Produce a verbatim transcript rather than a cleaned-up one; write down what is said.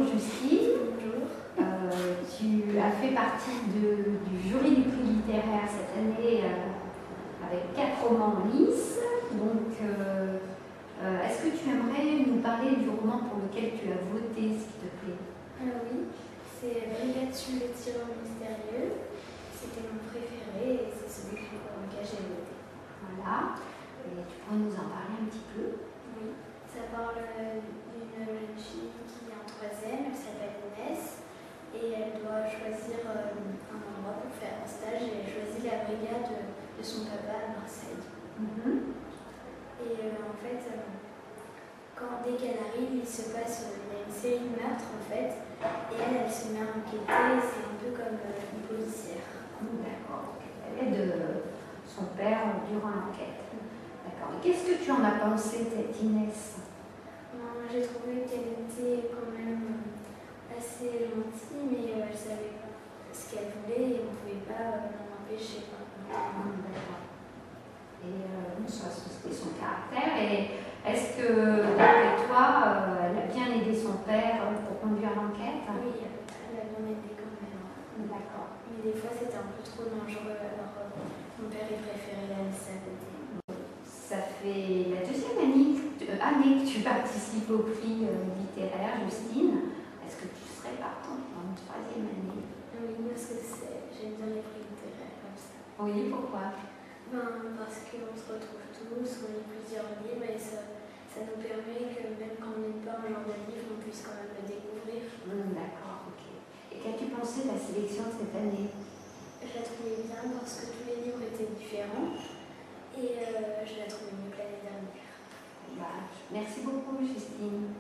Justine. Bonjour. Euh, tu as fait partie de, du jury du prix littéraire cette année euh, avec quatre romans en lice. Donc, euh, euh, est-ce que tu aimerais nous parler du roman pour lequel tu as voté, s'il te plaît? Ah oui, c'est Brigade sous le tyran mystérieux. C'était mon préféré et c'est celui pour lequel j'ai voté. Voilà. Et tu pourrais nous en parler un petit peu? Oui, ça parle d'une jeune fille qui est en troisième, elle s'appelle Inès et elle doit choisir un endroit pour faire un stage et elle choisit la brigade de son papa à Marseille. Mm-hmm. Et euh, en fait, quand, dès qu'elle arrive, il se passe il y a une série de meurtres en fait et elle, elle se met à enquêter, c'est un peu comme euh, une policière. D'accord. Elle est de son père durant l'enquête. D'accord. Et qu'est-ce que tu en as pensé, cette Inès? Moi, j'ai trouvé qu'elle était quand même assez gentille, mais elle savait ce qu'elle voulait et on ne pouvait pas l'en empêcher. D'accord. Et euh, ça, c'était son caractère. Et est-ce que, d'après toi, euh, elle a bien aidé son père pour conduire l'enquête? Oui, elle a bien aidé quand même. D'accord. Mais des fois, c'était un peu trop dangereux, alors euh, mon père, il préférait la laisser à côté. Ça fait la deuxième année, euh, année que tu participes au prix euh, littéraire, Justine. Est-ce que tu serais partante pour une troisième année? Oui, parce que j'aime bien les prix littéraires comme ça. Oui, pourquoi? Ben, parce qu'on se retrouve tous, on lit plusieurs livres et ça, ça nous permet que même quand on n'est pas un genre de livre, on puisse quand même le découvrir. Mmh, d'accord, ok. Et qu'as-tu pensé de la sélection de cette année? Je la trouvais bien parce que tous les livres étaient différents et euh, je la trouvais mieux que l'année dernière. Bah, merci beaucoup, Justine.